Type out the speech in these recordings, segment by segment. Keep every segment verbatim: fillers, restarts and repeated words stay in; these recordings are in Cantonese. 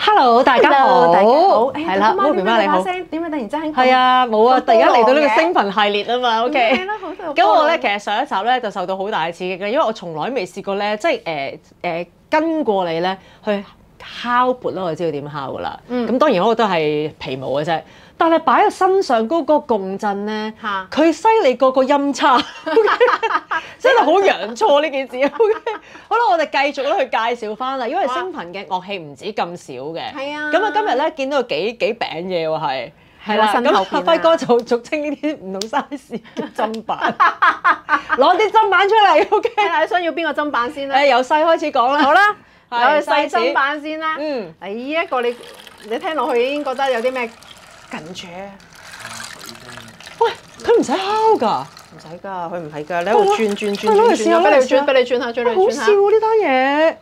Hello， 大家好， 大家好， 係啦 ，Ruby 媽你好。 點解突然之間係啊，冇啊，突然間嚟到呢個星頻系列啊嘛，OK。 係啦，好多咁我咧其實上一集咧就受到好大嘅刺激嘅，因為我從來未試過咧，即係誒誒跟過你咧去敲撥啦，我知道點敲噶啦。咁、嗯、當然嗰個都係皮毛嘅啫，但係擺喺身上嗰個共振咧，佢犀利過個音叉， okay? 真係好洋錯呢件事。OK， 好啦，我哋繼續咧去介紹翻啦，因為星頻嘅樂器唔止咁少嘅。係啊。咁啊，今日咧見到幾幾餅嘢喎，係。係啦，咁阿輝哥就俗稱呢啲唔同 size 嘅砧板，攞啲砧板出嚟 ，OK。 你想要邊個砧板先咧？ 誒，由細開始講啦。 好啦，由細砧板先啦。 嗯。 誒，呢一個你你聽落去已經覺得有啲咩緊張？ 喂，佢唔使敲㗎。 唔使㗎，佢唔係㗎，你喺度轉轉轉轉轉， 轉俾你轉，俾你轉下，轉嚟轉下。 好笑喎呢單嘢！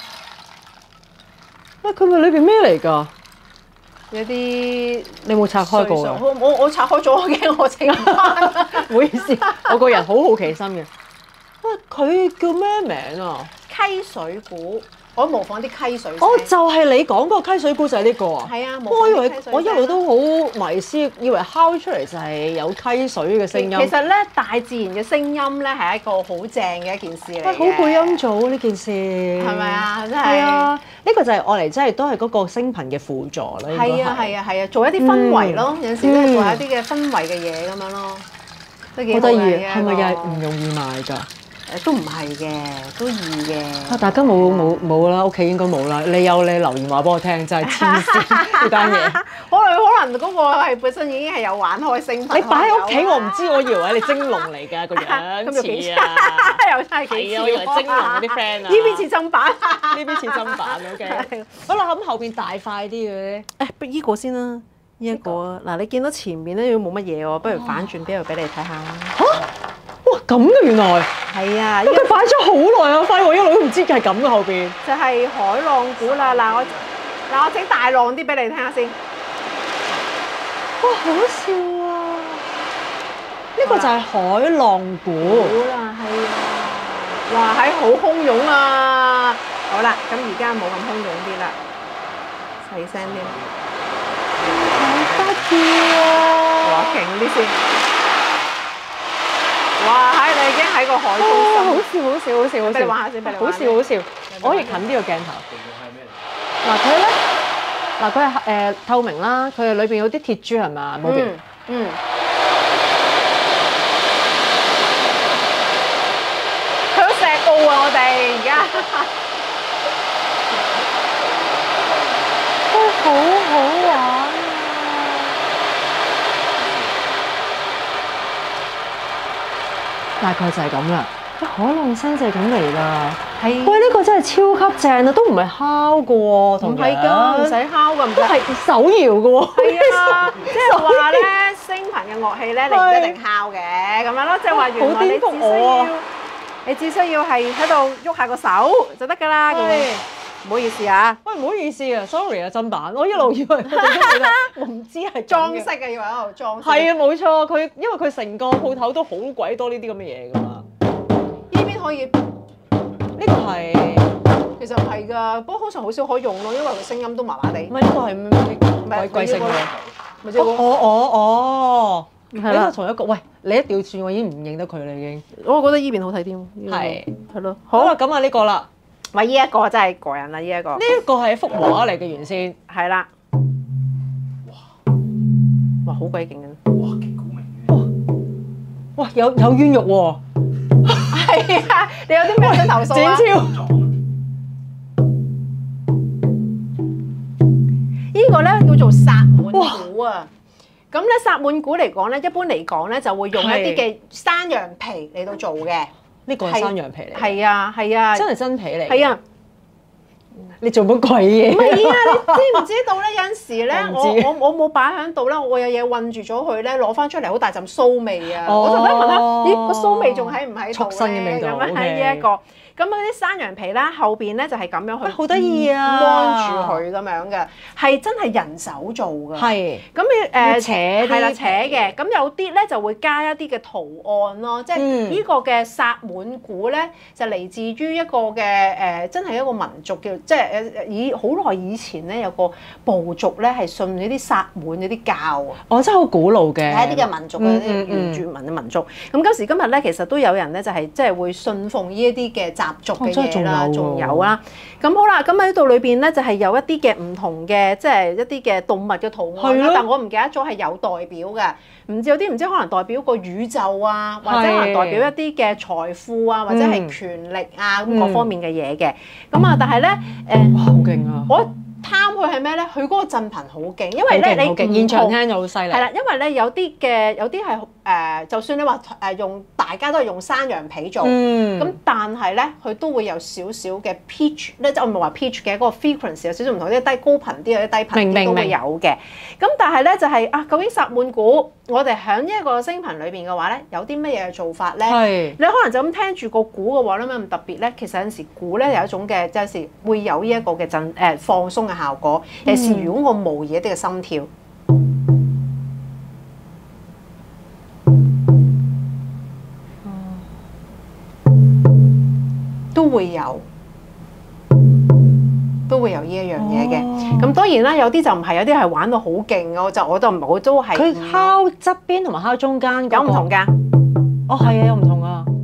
喂，佢咪裏邊咩嚟㗎？ 有啲你冇拆開過㗎？ 我我我拆開咗，我驚我整翻。 唔好意思，我個人好好奇心嘅。喂，佢叫咩名啊？ 溪水鼓，我模仿啲溪水聲。 哦，就係你講嗰個溪水鼓就係呢個啊？ 係啊， 我以為我一路都好迷思，以為敲出嚟就係有溪水嘅聲音。 其實咧，大自然嘅聲音咧係一個好正嘅一件事嚟嘅。 好配音組呢件事，係咪啊？真係。 係啊，呢個就係我嚟，真係都係嗰個星頻嘅輔助啦。 係啊，係啊，係啊，做一啲氛圍咯，有陣時咧做一啲嘅氛圍嘅嘢咁樣咯，都幾好得意。係咪又係唔容易賣㗎？ 誒都唔係嘅，都易嘅。 啊！大家冇冇冇啦，屋企應該冇啦。你有你留言話俾我聽，真係黐線呢單嘢。 可能可能嗰個係本身已經係有玩開星頻。 你擺喺屋企，我唔知，我以為你蒸籠嚟㗎個樣似啊。 又真係幾似。 我以為蒸籠嗰啲 friend 啊。 呢邊似砧板， 呢邊似砧板 OK。好啦，咁後邊大塊啲嘅咧。 誒，不依個先啦，呢一個啊。嗱，你見到前面咧，冇乜嘢喎，不如反轉邊度俾你睇下。 嚇！哇，咁嘅原來。係啊，佢擺咗好耐啊，輝我一路都唔知係咁嘅後邊。 就係海浪鼓啦，嗱我嗱我整大浪啲俾你聽下先。 哇，好笑啊！呢個就係海浪鼓。 鼓啦，係啊！哇，係好洶湧啊！好啦，咁而家冇咁洶湧啲啦，細聲啲。好得意啊！哇，勁啲先。哇！喺你已經喺個海中心， 好笑好笑好笑好笑！ 俾你玩下先，俾你好笑好笑！我可以近啲個鏡頭。嗱佢咧，嗱佢係誒透明啦，佢係裏邊有啲鐵珠係嘛？冇邊？ 嗯。去咗石澳啊！我哋而家。 都好好玩。大概就係咁啦，海浪聲就係咁嚟啦。係，喂呢個真係超級正啊，都唔係敲嘅喎，同唔係㗎，唔使敲㗎， 都係手搖嘅喎。 係啊，即係話咧，星頻嘅樂器咧，你唔一定敲嘅咁樣咯，即係話原來你只需要，你只需要係喺度喐下個手就得㗎啦。咁唔好意思啊， 喂唔好意思啊 ，sorry 啊，砧板，我一路以為我唔知係裝飾嘅，以為喺度裝飾。 係啊，冇錯，佢因為佢成個鋪頭都好鬼多呢啲咁嘅嘢㗎嘛。 呢邊可以， 呢個係其實唔係㗎，不過通常好少可以用咯，因為佢聲音都麻麻地。 唔係呢個係貴貴姓嘅。 咪即係哦哦哦，係啦，同一個，喂，你一調轉我已經唔認得佢啦已經。 我覺得依邊好睇啲。 係係咯。 好啦，咁啊呢個啦。 喂，呢一個真係過癮啦！呢一個呢一個係一幅畫嚟嘅原先， 係啦。哇！哇，好鬼勁嘅！哇，勁高明嘅！ 哇，有有冤獄喎！ 係啊，你有啲咩想投訴啊？ 展超， 呢個咧叫做薩滿鼓啊！咁咧薩滿鼓嚟講咧，一般嚟講咧就會用一啲嘅山羊皮嚟到做嘅。 呢個係山羊皮嚟， 係啊係啊， 真係真皮嚟。 係啊， 你做乜鬼嘢？ 唔係啊，你知唔知道咧？有陣時咧，我我我冇擺喺度咧，我有嘢韞住咗佢咧，攞翻出嚟好大陣騷味啊！我就喺度問下，咦個騷味仲喺唔喺度咧？ 畜生嘅味道。 咁樣係呢一個。 咁嗰啲山羊皮啦，後邊咧就係咁樣去好得意啊， 掹住佢咁樣嘅，係真係人手做㗎。 係。 咁誒扯啲係啦，扯嘅。咁有啲咧就會加一啲嘅圖案咯，即係呢個嘅薩滿鼓咧就嚟自於一個嘅誒，真係一個民族叫即係誒以好耐以前咧有個部族咧係信呢啲薩滿嗰啲教啊。 哦，真係好古老嘅。 係一啲嘅民族嘅啲原住民嘅民族。咁今時今日咧，其實都有人咧就係即係會信奉呢一啲嘅習俗嘅嘢啦，仲有啦。咁好啦，咁喺度裏邊咧就係有一啲嘅唔同嘅即係一啲嘅動物嘅圖案啦，但我唔記得咗係有代表嘅。唔知有啲唔知可能代表個宇宙啊，或者可能代表一啲嘅財富啊，或者係權力啊咁各方面嘅嘢嘅。咁啊，但係咧誒， 好勁啊！ 我貪佢係咩咧？佢嗰個震頻好勁，因為咧你現場聽就好犀利。 係啦，因為咧有啲嘅有啲係誒，就算你話誒用大家都係用山羊皮做，咁、嗯、但係咧佢都會有少少嘅 pitch 咧，即係我唔係話 pitch 嘅嗰個 frequency 有少少唔同，啲低高頻啲，有啲低頻啲都會有嘅。咁但係咧就係、是、啊，究竟薩滿鼓我哋喺呢一個聲頻裏邊嘅話咧，有啲乜嘢嘅做法咧？係你可能就咁聽住個鼓嘅話咧，咁特別咧，其實有陣時鼓咧有一種嘅，有時會有呢一個嘅震誒、呃、放鬆嘅效果。尤其是如果我模擬一啲嘅心跳，都會有，都會有呢一樣嘢嘅。咁、哦、當然啦，有啲就唔係，有啲係玩到好勁嘅。我就我就唔係，我都係佢敲側邊同埋敲中間、那個， 有唔同㗎。 哦，係啊，有唔同啊。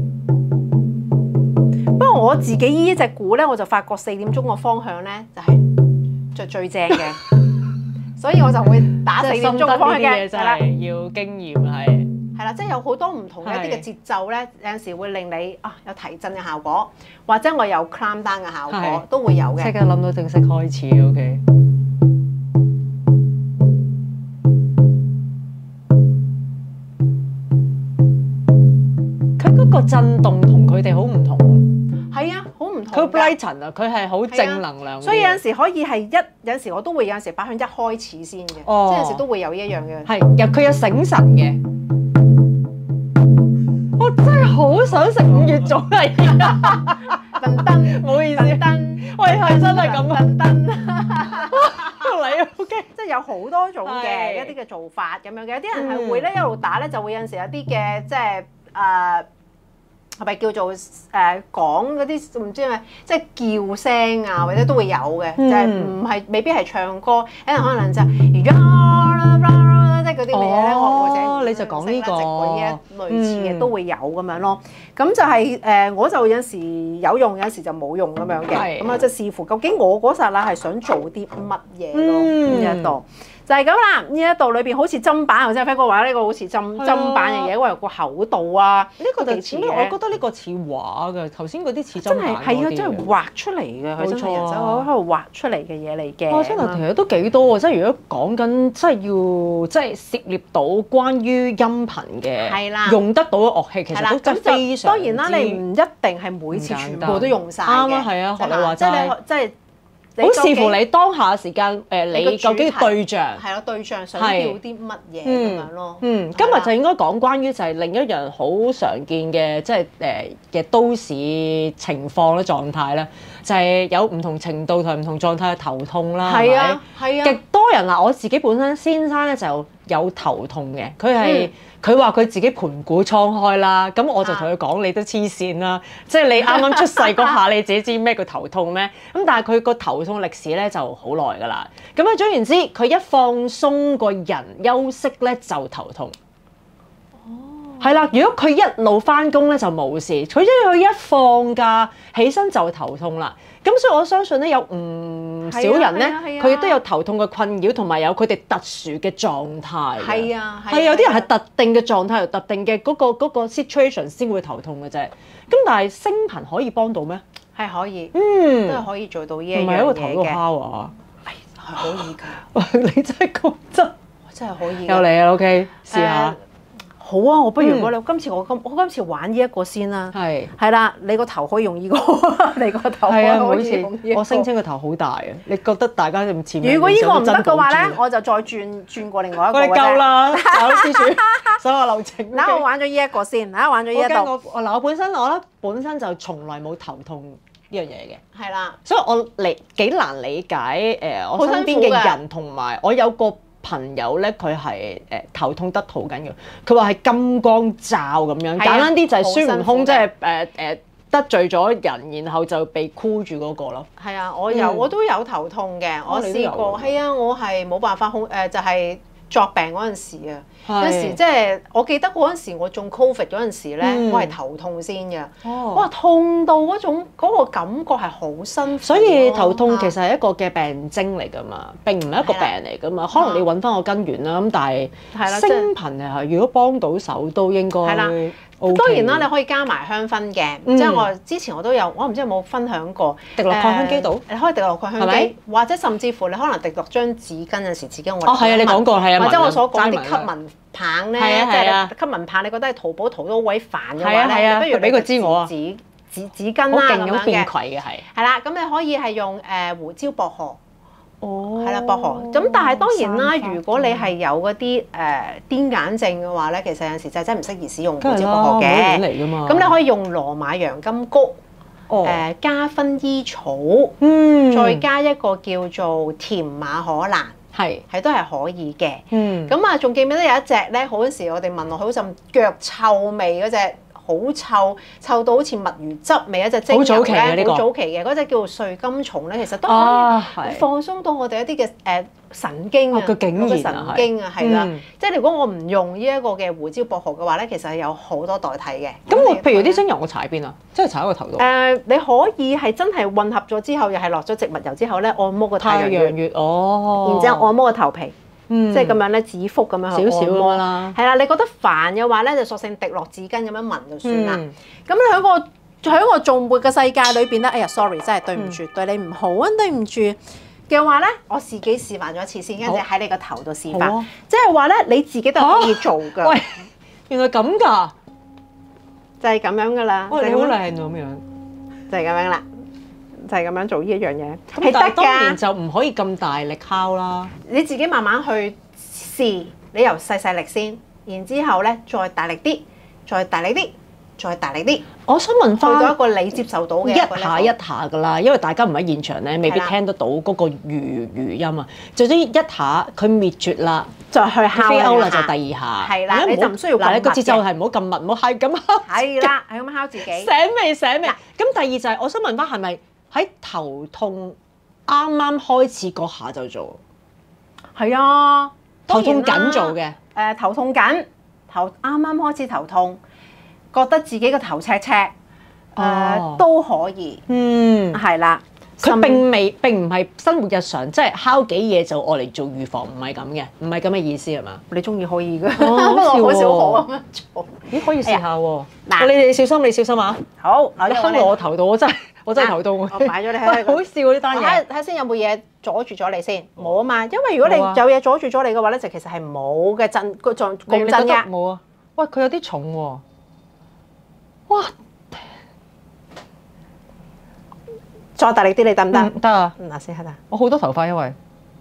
不過我自己呢一隻鼓咧，我就發覺四點鐘個方向咧就係、是。就最正嘅，所以我就會打四點鐘嘅方向嘅， 係啦，要經驗係， 係啦，即係有好多唔同嘅一啲嘅節奏咧，有陣時會令你啊有提振嘅效果，或者我有 calm down 嘅效果都會有嘅。 即刻諗到正式開始 ，OK。佢嗰個震動同佢哋好唔同。 係啊，好唔同。 佢 Brighton 啊，佢係好正能量。 所以有陣時可以係一，有陣時我都會有陣時擺響一開始先嘅， 哦、 即係有陣時都會有一樣嘅。 係，又佢有醒神嘅。我真係好想食五月粽啊！ 噔噔， 唔好意思，噔，喂，係真係咁噔噔。嚟啊 ，OK， 即係有好多種嘅一啲嘅做法咁樣嘅，有啲人係會咧一路打咧，就會有陣時有啲嘅即係誒。呃係咪叫做誒、呃、講嗰啲唔知咩，即係叫聲啊，或者都會有嘅，嗯、就係唔係未必係唱歌，有人可能就即係嗰啲乜嘢咧，我或者你就講呢、呢個嗰啲類似嘅都會有咁樣咯。咁就係、是、誒、呃，我就有時有用，有時就冇用咁樣嘅。咁啊，就視乎究竟我嗰剎那係想做啲乜嘢咯。呢一度。就係咁啦，呢一度裏邊好似砧板，頭先飛哥話呢個好似砧砧板嘅嘢，因為有個厚度啊，呢個幾似嘅。 我覺得呢個似畫嘅，頭先嗰啲似砧板嗰啲。真係係啊，真係畫出嚟嘅，佢真係人手喺度畫出嚟嘅嘢嚟嘅。哇！真係其實都幾多喎，即係如果講緊即係要即係涉獵到關於音頻嘅，係啦，用得到嘅樂器其實都真係非常之。當然啦，你唔一定係每次全部都用晒嘅。啱啊，係啊，學你話齋。即係你即係。好視乎你當下時間，誒你究竟對象係咯，對象想要啲乜嘢咁樣咯。嗯，今日就應該講關於就係另一樣好常見嘅，即係誒嘅都市情況咧、狀態咧，就係有唔同程度同唔同狀態嘅頭痛啦。係啊，係啊，極多人嗱，我自己本身先生咧就有頭痛嘅，佢係。佢話佢自己盤古倉開啦，咁我就同佢講：你都黐線啦！即係你啱啱出世嗰下，你自己知咩叫頭痛咩？咁但係佢個頭痛歷史咧就好耐㗎啦。咁啊總言之，佢一放鬆個人休息咧就頭痛。哦，係啦，如果佢一路翻工咧就冇事，佢因為佢一放假起身就頭痛啦。咁所以我相信咧有唔少人咧，佢亦都有頭痛嘅困擾，同埋有佢哋特殊嘅狀態。係啊，係有啲人係特定嘅狀態，特定嘅嗰個嗰個 situation 先會頭痛嘅啫。咁但係聲頻可以幫到咩？係可以，嗯，都係可以做到呢一樣嘢嘅。唔係一個頭喺度敲啊？係係可以㗎。你真係講真，真係可以。有嚟啊 ，OK，試下。 好啊，我不如我嗯你今次我今我今次玩呢一個先啦。 係係啦，你個頭可以用呢個，你個頭可係啊，唔好以意用呢個。 思，我聲稱個頭好大啊！你覺得大家咁似咩？ 如果呢個唔得嘅話咧， 我我就再轉轉過另外一個哋嘅啫。 夠啦，搞師傅所有流程。 嗱，我玩咗呢一個先，嗱，玩咗呢我驚一度， 我我嗱，我本身我咧本身就從來冇頭痛呢樣嘢嘅。 係啦， 所以我理幾難理解誒、呃，我身邊好辛苦㗎嘅人同埋我有個朋友咧，佢係誒頭痛得好緊要，佢話係金剛罩咁樣， 係啊簡單啲就係孫悟好辛苦空，即㗎係誒誒得罪咗人，然後就被箍住嗰個咯。 係啊，我有嗯我都有頭痛嘅，我你都有試過， 㗎係啊，我係冇辦法控誒，就係作病嗰陣時啊， 係有時即係我記得嗰陣時我中 Covid 嗰陣時咧， 嗯我係頭痛先嘅， 哦哇痛到嗰種嗰個感覺係好辛苦咯， 所以頭痛其實實係一個嘅病徵嚟㗎嘛，並唔係一個病嚟㗎嘛。可能你揾翻個根源啦，咁但係係啦即係聲頻係如果幫到手都應該係啦 OK 當然啦，你可以加埋香薰嘅， 嗯即係我之前我都有，我唔知有冇分享過滴落擴香機度誒你可以滴落擴香係咪機，或者甚至乎你可能滴落張紙巾，有時紙巾我哦係啊，你講過係啊， 或者聞啊我所講啲齋聞啊吸蚊棒咧， 係啊即係係啊你吸蚊棒，你覺得係淘寶淘到好鬼煩嘅係啊話咧， 係啊你不如俾佢知我啊紙紙紙巾好啦勁咁變咁樣嘅， 葵嘅係。 係啦，咁你可以係用誒胡椒薄荷。 哦係啦，薄荷。咁但係當然啦， 散發如果你係有嗰啲誒癲癇症嘅話咧，其實有陣時就真係唔適宜使用胡梗係啦， 椒薄荷唔好亂嘅。 嚟㗎嘛。 咁你可以用羅馬洋甘菊、 哦， 誒加薰衣草， 嗯， 再加一個叫做甜馬可蘭， 係， 係都係可以嘅。 嗯， 咁啊，仲記唔記得有一隻咧？好嗰時我哋聞落去好陣腳臭味嗰隻。好臭，臭到好似墨魚汁味一隻精油好早期嘅呢咧， 個好早期嘅嗰隻叫做瑞金蟲咧，其實都啊係可以放鬆到我哋一啲嘅誒神經啊， 哦佢竟然啊嗰個神經啊，係啦嗯， 即係如果我唔用呢一個嘅胡椒薄荷嘅話咧，其實係有好多代替嘅。 咁我你譬如啲精油我搽喺邊啊？即係搽喺個頭度。 誒，你可以係真係混合咗之後，又係落咗植物油之後咧，按摩個太太陽陽穴， 穴哦， 然之後按摩個頭皮， 嗯即係咁樣咧，指腹咁樣去少少咁按摩樣啦。 係啦，你覺得煩嘅話咧，就索性滴落紙巾咁樣聞就算啦。 嗯咁你喺個喺個頌缽嘅世界裏邊咧，哎呀，sorry，真係對唔住，對你唔好啊，對唔住嘅話咧，我自己示範咗一次先，跟住喺你個頭度示範好啊， 即係話咧你自己都係可以做㗎， 喂，原來咁㗎！ 就係咁樣㗎啦， 喂，你好就係咁樣靚咁樣。 就係咁樣啦，就係咁樣做呢一樣嘢， 咁係得但係當然㗎， 就唔可以咁大力敲啦。 你自己慢慢去試，你由細細力先，然之後咧再大力啲，再大力啲，再大力啲。 我想問去到一翻個你接受到嘅一一個下 level 一下㗎啦，因為大家唔喺現場咧，未必係啦聽得到嗰個語語音啊。最終一下佢滅絕啦， 再去敲飛歐啦就兩下第二下。 係啦係啊好你就唔需要咁嗱，你個密嘅節奏係唔好咁密，唔好係咁敲。 係啦，係咁敲自己。 醒未醒未？咁第二就係我想問翻係咪喺頭痛啱啱開始嗰下就做？ 係啊， 頭痛緊緊做嘅。 誒、呃、頭痛緊，頭啱啱開始頭痛，覺得自己個頭赤赤，誒、 哦都可以， 嗯， 係啦。 佢甚並未並唔係生活日常，即係敲幾嘢就愛嚟做預防，唔係咁嘅，唔係咁嘅意思係嘛？ 你中意可以嘅， 哦不過好少好笑喎可咁樣做。 咦，可以試下喎！ 嗱你哋小心，你小心啊！ 好， 你敲落我頭度，我真係我真係頭痛我喎！ 擺咗你喺喂， 度好笑啊呢單睇嘢。 睇先有冇嘢阻住咗你先，冇啊嘛。因為如果你冇啊有嘢阻住咗你嘅話咧，就其實係冇嘅震個震你你覺得共振嘅。 冇啊？喂，佢有啲重喎！哇， 再大力啲，你得唔得？ 嗯得啊！ 嗯，嗱先係啦， 我好多頭髮，因為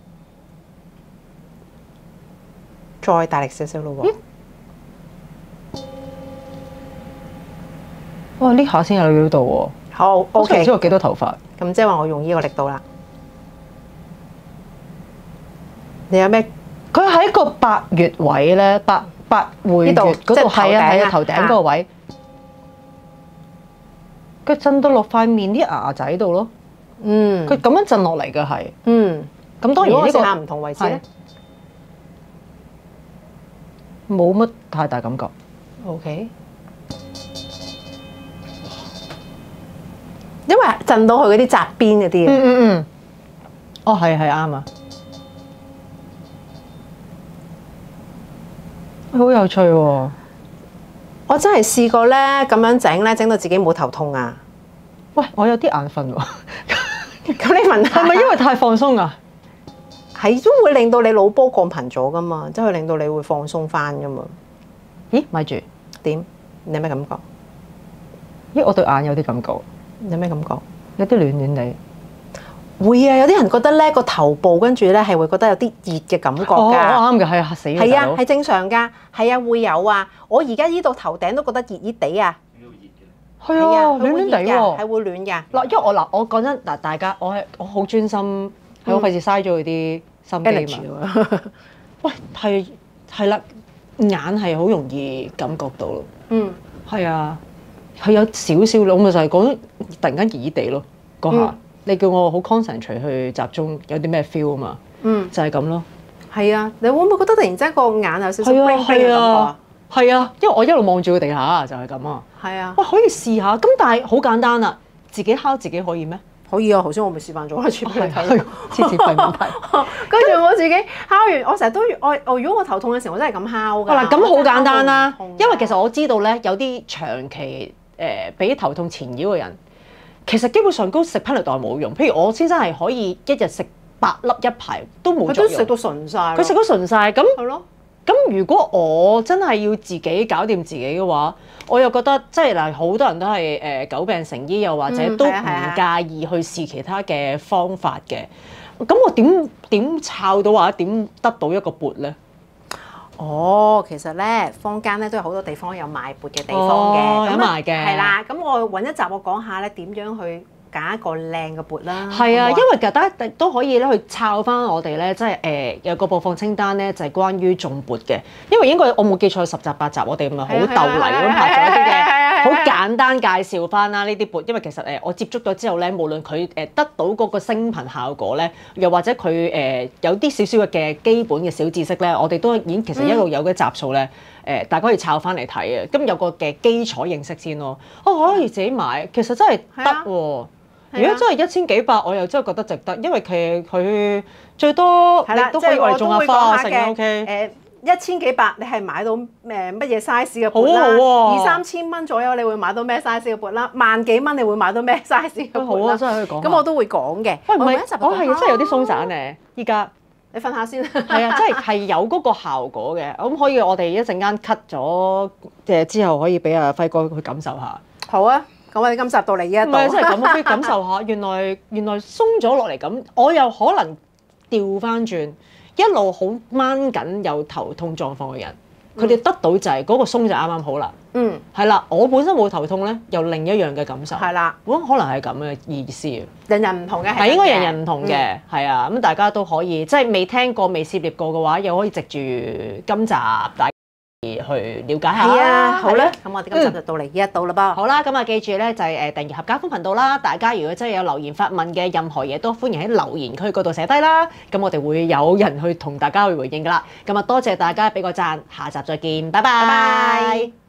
再大力少少咯喎。 哇呢下先有料到喎。 好我唔 ，OK 知。我幾多頭髮。 咁即係話我用呢個力度啦。你有咩？ 佢喺個百穴位咧，百百會穴呢度嗰度即係頭頂啊係啊係啊頭頂嗰個位，佢震到落塊面啲牙仔度咯。 嗯， 佢咁樣震落嚟嘅係。 嗯， 咁當然呢個如果我試下唔同位置咧冇乜太大感覺。 ，OK。因為震到佢嗰啲側邊嗰啲啊。 嗯嗯嗯。哦係係啱啊。好有趣喎！ 我真係試過咧咁樣整咧，整到自己冇頭痛啊！ 喂，我有啲眼瞓喎， 咁你問下係咪因為太放鬆啊？ 係都會令到你腦波降頻咗噶嘛？即係令到你會放鬆翻噶嘛？ 咦，咪住， 點？你有咩感覺？ 咦，我對眼有啲感覺， 有咩感覺？ 有啲暖暖地。 會啊，有啲人覺得咧個頭部跟住咧係會覺得有啲熱嘅感覺㗎。 哦，啱嘅，係啊，嚇死你！ 係啊，係正常㗎。係啊，會有啊。我而家呢度頭頂都覺得熱熱地啊。 係啊，暖暖地喎， 係會暖㗎。 嗱，因為我嗱，我講真嗱，大家我係我好專心，係我費事嘥咗佢啲心機嘛。喂，係係啦，眼係好容易感覺到咯。嗯，係啊，係有少少咯，我咪就係講突然間熱熱地咯，嗰下。你叫我好 concentrate 去集中，有啲咩 feel 啊嘛？嗯，就係咁咯。 係啊，你會唔會覺得突然之間個眼有少少 bling bling 嘅感覺啊？ 係啊，因為我一路望住個地下就係咁啊。係啊。喂，可以試下，咁但係好簡單啦，自己敲自己可以咩？ 可以啊，頭先我咪示範咗啦，全部睇。 黐線廢問題。 跟住我自己敲完，我成日都我我如果我頭痛嘅時候，我真係咁敲㗎。 嗱，咁好簡單啦，因為其實我知道咧，有啲長期誒俾頭痛纏繞嘅人。其實基本上都食噴雷袋冇用，譬如我先生係可以一日食八粒一排都冇作用。 佢都食到純晒。 佢食到純晒，咁係咯。 咁如果我真係要自己搞掂自己嘅話，我又覺得即係嗱，好多人都係誒久病成醫，又或者都唔介意去試其他嘅方法嘅。咁我點點抄到或者點得到一個缽咧？ 哦，其實咧，坊間咧都有好多地方有賣缽嘅地方嘅， 哦、有賣嘅。 係啦，咁我揾一集我講下咧點樣去揀一個靚嘅缽啦。 係啊，因為其實大家都可以咧去抄翻我哋咧，即係誒有個播放清單咧，就係關於頌缽嘅。因為應該我冇記錯十集八集，我哋唔係好鬥嚟咁拍咗一啲嘅好簡單介紹翻啦呢啲缽。因為其實誒我接觸咗之後咧，無論佢誒得到嗰個聲頻效果咧，又或者佢誒有啲少少嘅基本嘅小知識咧，我哋都已經其實一路有嘅集數咧，誒大家可以抄翻嚟睇嘅。咁有個嘅基礎認識先咯。我可以自己買，其實真係得喎。如果真係一千幾百，我又真係覺得值得，因為佢佢最多你都可以為種下花啊，成 OK。 誒一千幾百，你係買到誒乜嘢 size 嘅缽啦？ 好二三千蚊左右，你會買到咩 size 嘅缽啦？萬幾蚊，你會買到咩 size 嘅缽啦？ 好啊，真係可以講。 咁我都會講嘅。 喂，唔係，我係真係有啲鬆散嘅，依家。 你瞓下先。 係啊，即係係有嗰個效果嘅。咁可以，我哋一陣間 cut 咗誒之後，可以俾阿輝哥去感受下。 好啊。咁我哋今集到嚟呢一度， 唔係真係咁，我可以感受下，原來原來鬆咗落嚟咁，我又可能調翻轉，一路好掹緊有頭痛狀況嘅人，佢哋、嗯、得到就係嗰個鬆就啱啱好啦。嗯，係啦，我本身冇頭痛咧，又另一樣嘅感受。係啦，我可能係咁嘅意思。 人人唔同嘅， 係應該人人唔同嘅，係啊、嗯，咁大家都可以，即係未聽過、未涉獵過嘅話，又可以藉住今集大去了解下。係啊， 好啦，咁我哋今集就到嚟呢一度啦噃。 好啦，咁啊記住咧就係誒訂閱合家歡頻道啦。大家如果真係有留言發問嘅任何嘢，都歡迎喺留言區嗰度寫低啦。咁我哋會有人去同大家去回應噶啦。咁啊多謝大家俾個讚，下集再見，拜拜。